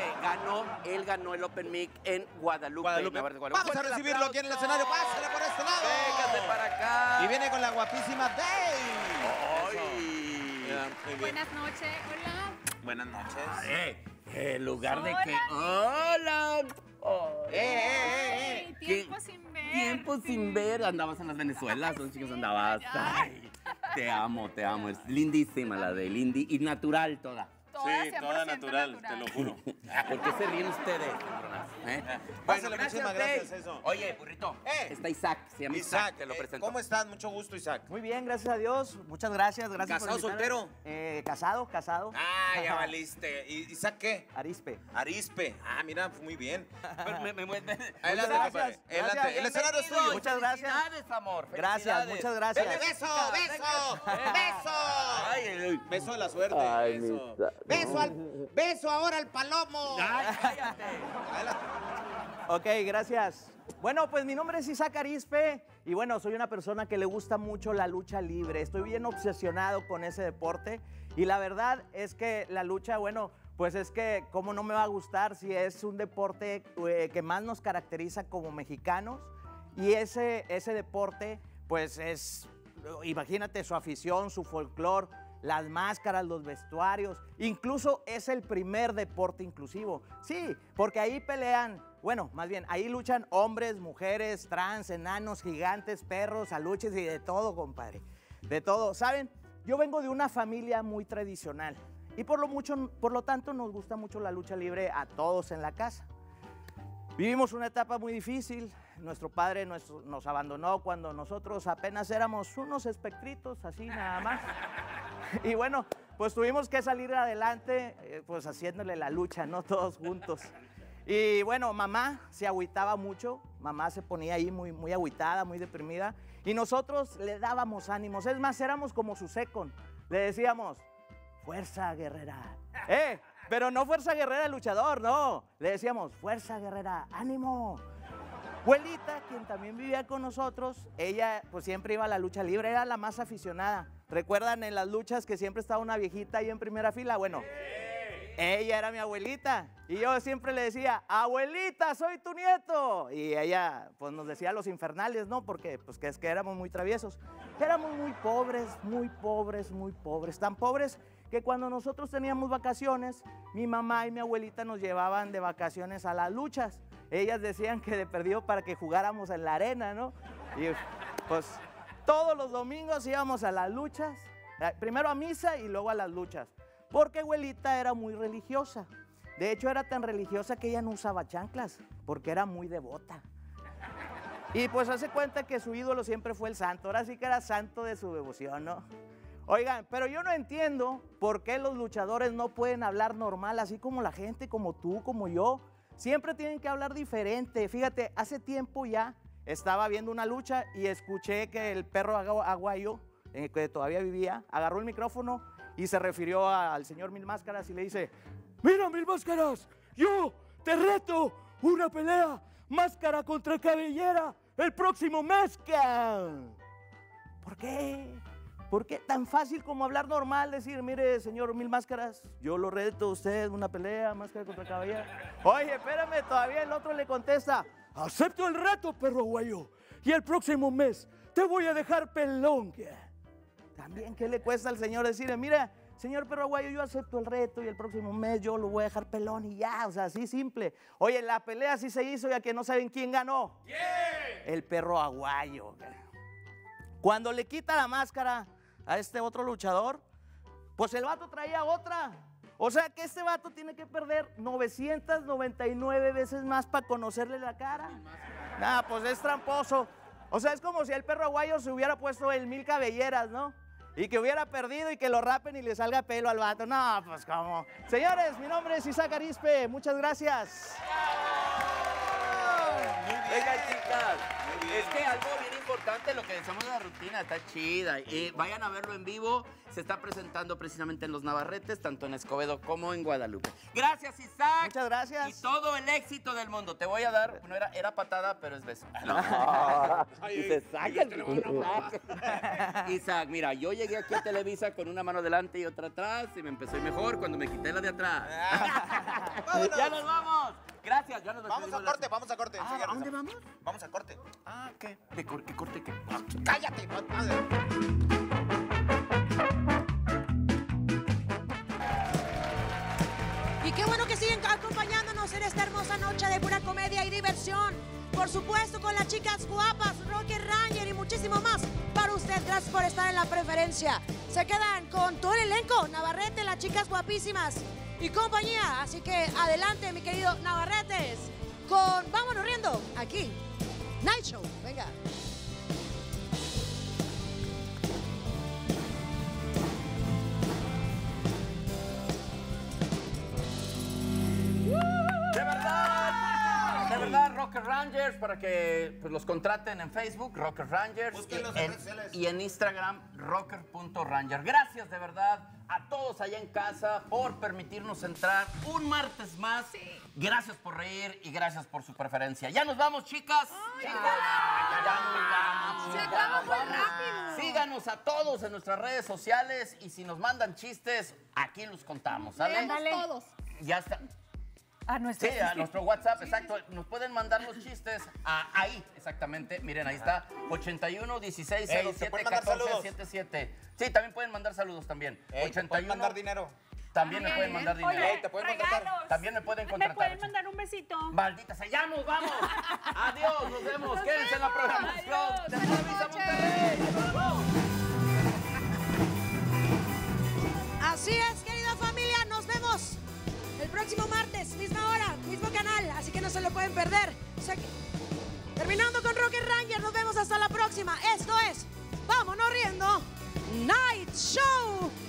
Él ganó el Open Mic en Guadalupe. Guadalupe. Navarrete, Vamos a Fuerte el recibirlo aquí en el escenario. Pásale por este lado. Véngase para acá. Y viene con la guapísima Dey. ¡Ay! Buenas noches. Hola. Buenas noches. En lugar de Hola. que... ¡Hola! Oh, Ay, tiempo ¿Qué? sin ver. Tiempo sin ver. Andabas en las Venezuelas, son chicos, andabas. Ay, te amo, te amo. Es lindísima la de Lindy y natural toda. Toda Sí, 100% toda natural, te lo juro. ¿Por qué se ríen ustedes, cabronas? Pásale, muchísimas Dey. gracias, eso. Oye, burrito, está Isaac, se llama Isaac, Isaac, te lo presento. ¿cómo estás? Mucho gusto, Isaac. Muy bien, gracias a Dios. Muchas gracias. Gracias ¿Casado, por invitarme. soltero? Casado. Ah, ya valiste. ¿Y Isaac qué? Arispe. Arispe. Ah, mira, muy bien. Me mueve. Adelante, compadre. Adelante. El escenario es tuyo. Muchas gracias. Felicidades, amor. Gracias, muchas gracias. ¡Dale beso, beso! ¡Beso! Ay, Beso de la suerte. Ay, Beso. Beso ahora al palomo. Ay, cállate. Ok, gracias. Bueno, pues mi nombre es Isaac Arispe y bueno, soy una persona que le gusta mucho la lucha libre. Estoy bien obsesionado con ese deporte y la verdad es que la lucha, bueno, pues es que cómo no me va a gustar si es un deporte que más nos caracteriza como mexicanos y ese deporte pues es, imagínate su afición, su folclore, las máscaras, los vestuarios, incluso es el primer deporte inclusivo. Sí, porque ahí pelean, bueno, más bien, ahí luchan hombres, mujeres, trans, enanos, gigantes, perros, aluches y de todo, compadre. De todo. ¿Saben? Yo vengo de una familia muy tradicional Y por lo tanto nos gusta mucho la lucha libre a todos en la casa. Vivimos una etapa muy difícil. Nuestro padre nos abandonó cuando nosotros apenas éramos unos espectritos, así nada más. Y bueno, pues tuvimos que salir adelante, pues haciéndole la lucha, ¿no? Todos juntos. Y bueno, mamá se agüitaba mucho, mamá se ponía ahí muy agüitada, muy deprimida. Y nosotros le dábamos ánimos, es más, éramos como su second. Le decíamos, fuerza guerrera. Pero no fuerza guerrera el luchador, no. Le decíamos, fuerza guerrera, ánimo. Abuelita, quien también vivía con nosotros, ella pues siempre iba a la lucha libre, era la más aficionada. ¿Recuerdan en las luchas que siempre estaba una viejita ahí en primera fila? Bueno, ella era mi abuelita y yo siempre le decía, abuelita, soy tu nieto. Y ella pues nos decía los infernales, ¿no? Porque pues que es que éramos muy traviesos. Éramos muy pobres, muy pobres, muy pobres. Tan pobres que cuando nosotros teníamos vacaciones, mi mamá y mi abuelita nos llevaban de vacaciones a las luchas. Ellas decían que de perdido para que jugáramos en la arena, ¿no? Y pues todos los domingos íbamos a las luchas, primero a misa y luego a las luchas, porque abuelita era muy religiosa. De hecho, era tan religiosa que ella no usaba chanclas, porque era muy devota. Y pues hace cuenta que su ídolo siempre fue el santo, ahora sí que era santo de su devoción, ¿no? Oigan, pero yo no entiendo por qué los luchadores no pueden hablar normal, así como la gente, como tú, como yo. Siempre tienen que hablar diferente. Fíjate, hace tiempo ya estaba viendo una lucha y escuché que el perro aguayo, que todavía vivía, agarró el micrófono y se refirió al señor Mil Máscaras y le dice, mira, Mil Máscaras, yo te reto una pelea máscara contra cabellera el próximo mes. ¿Por qué? ¿Por qué tan fácil como hablar normal? Decir, mire, señor Mil Máscaras, yo lo reto a usted, una pelea, máscara contra cabellera. Oye, espérame, todavía el otro le contesta, acepto el reto, perro aguayo, y el próximo mes te voy a dejar pelón. También, ¿qué le cuesta al señor decirle, mira, señor perro aguayo, yo acepto el reto y el próximo mes yo lo voy a dejar pelón y ya, o sea, así simple. Oye, la pelea sí se hizo, ya que no saben quién ganó. ¿Quién? El perro aguayo. Cuando le quita la máscara a este otro luchador, pues el vato traía otra. O sea que este vato tiene que perder 999 veces más para conocerle la cara. Nah, pues es tramposo. O sea, es como si el perro aguayo se hubiera puesto el 1000 cabelleras, ¿no? Y que hubiera perdido y que lo rapen y le salga pelo al vato. No, pues cómo. Señores, mi nombre es Isaac Arispe. Muchas gracias. Venga, chicas, es que algo bien importante, lo que decíamos de la rutina, está chida. Vayan a verlo en vivo, se está presentando precisamente en Los Navarretes, tanto en Escobedo como en Guadalupe. Gracias, Isaac. Muchas gracias. Y todo el éxito del mundo. Te voy a dar, no era patada, pero es beso. No. Y se saca el Isaac, mira, yo llegué aquí a Televisa con una mano delante y otra atrás, y me empezó a ir mejor cuando me quité la de atrás. ¡Ya nos vamos! Gracias, ya nos vamos a corte, vamos a corte. ¿A dónde vamos? Vamos a corte. Ah, ¿qué? ¿Qué corte qué? ¡Cállate! Y qué bueno que siguen acompañándonos en esta hermosa noche de pura comedia y diversión. Por supuesto, con las chicas guapas, Rocker Ranger y muchísimo más para usted. Gracias por estar en la preferencia. Se quedan con todo el elenco, Navarrete, las chicas guapísimas y compañía. Así que adelante, mi querido Navarretes, con Vámonos Riendo, aquí, Night Show. Venga. De verdad, Rocker Rangers, para que pues, los contraten en Facebook, Rocker Rangers, y en Instagram, rocker.ranger. Gracias de verdad a todos allá en casa por permitirnos entrar un martes más. Sí. Gracias por reír y gracias por su preferencia. Ya nos vamos, chicas. Ya nos vamos. Se acabó muy rápido. Síganos a todos en nuestras redes sociales y si nos mandan chistes, aquí los contamos, ¿sale? Ándale. Todos. Ya está. A nuestro, sí, a nuestro WhatsApp, exacto. Nos pueden mandar los chistes ahí, exactamente. Miren, ahí está, 81 16 07 14 77. Sí, también pueden mandar saludos también. 81. ¿Pueden mandar dinero? También me pueden mandar dinero. Oye, te pueden contratar. También me pueden contratar. ¿Me pueden mandar un besito? Maldita sea, ya nos vamos. Adiós, nos vemos. Quédense en la programación de Televisa Monterrey. Así es, querida familia. próximo martes, misma hora, mismo canal, así que no se lo pueden perder. Terminando con Rocket Ranger, nos vemos hasta la próxima. Esto es Vámonos Riendo Night Show.